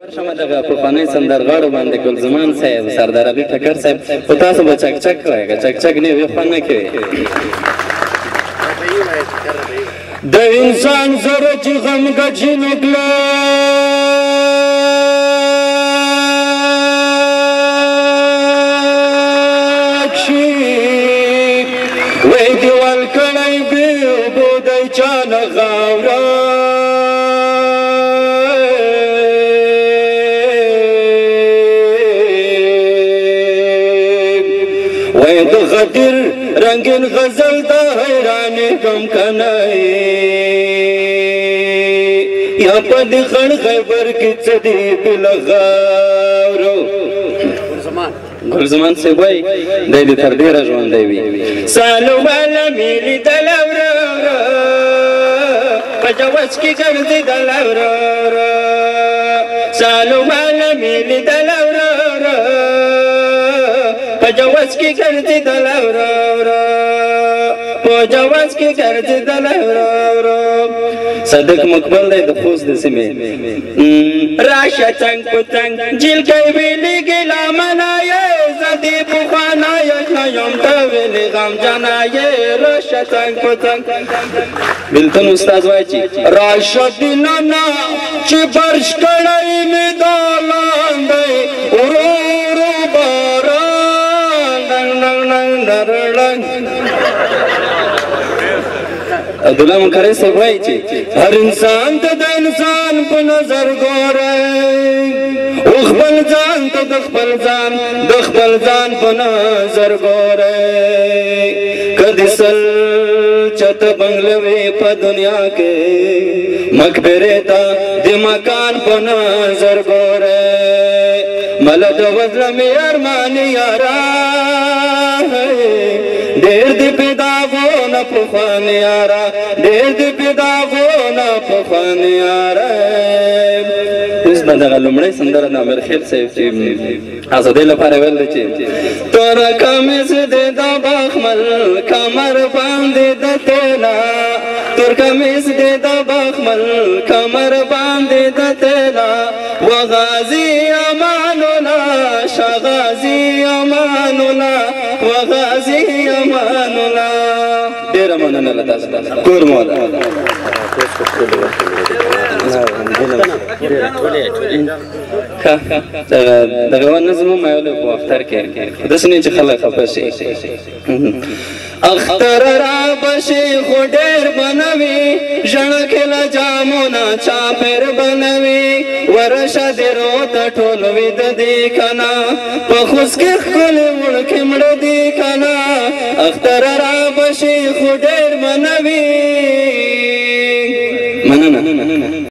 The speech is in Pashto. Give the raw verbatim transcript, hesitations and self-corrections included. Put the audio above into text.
شمه دغه پخوانی سندرغاړو باندې ګلزمان صاحب سردار علي ټکر صاحب خو تاسو به چک چک کوئ که چک چک نه وي خوند نه کوي د انسان سره چې غم ګچین کلک شي وی دیوال کړی بې اوبو دی چانه غاوره غدر رنگین غزل دا حیرانی کم کنائی یا پا دی خن خیبر کی چدی بلغاورو ګلزمان صاحب وایي دی دې تر ډېره ژوندی وي سالو والا میلی دلورو په جواز کې ګرځي دلورو سالو والا میلی دلورو پجواز کی گردی دلورو پجواز کی گردی دلورو صدق مقبل دی د خوست د سیمې راشه څنګ په څنګ جیل کې ویلې ګلا منایې زدي بخانایې یم ته ویلې غم جنایې راشه څنګ په څنګ بلتون استاد وایي چې راشه دینانا چې برش کړی می دالان دی ورو ورو عبدالله منکری صاحب وایي چې هر انسان ته د انسان په نظر ګورئ او خپل ځان ته د خپل ځان د خپل ځان په نظر ګورئ که د سل چته بنګله وي په دنیا کې مقبرې ته د مکان په نظر ګورئ مله د وزله مې ارمان یاره ډېر دې پیداغونه پخوان یاره ډېر دې پیداغونه پخوان یاره اوس به دغه لومړی سندره د امرخیل صاحب چې ازادۍ لپاره ویل دی چې تور کمیس دې د بخمل کمر باندې د تیلا تور کمیس دې د بخمل کمر باندې د تیلا وغازی امان الله شغازی امان الله وغازی امان الله ډېره مننه له تاسو کور مو ده دغه نظم هم ویلی په اختر کې داسې نه چې خلک خفه شي اختر را بشي خو ډېر بنوي ژړکې له جامونه چاپېر بنوي ورشه دې روته ټول ویده دي که نه په خوس کې ښکلې وړکې مړه دي که نه اختر را بشي خو ډېر بنوي مننه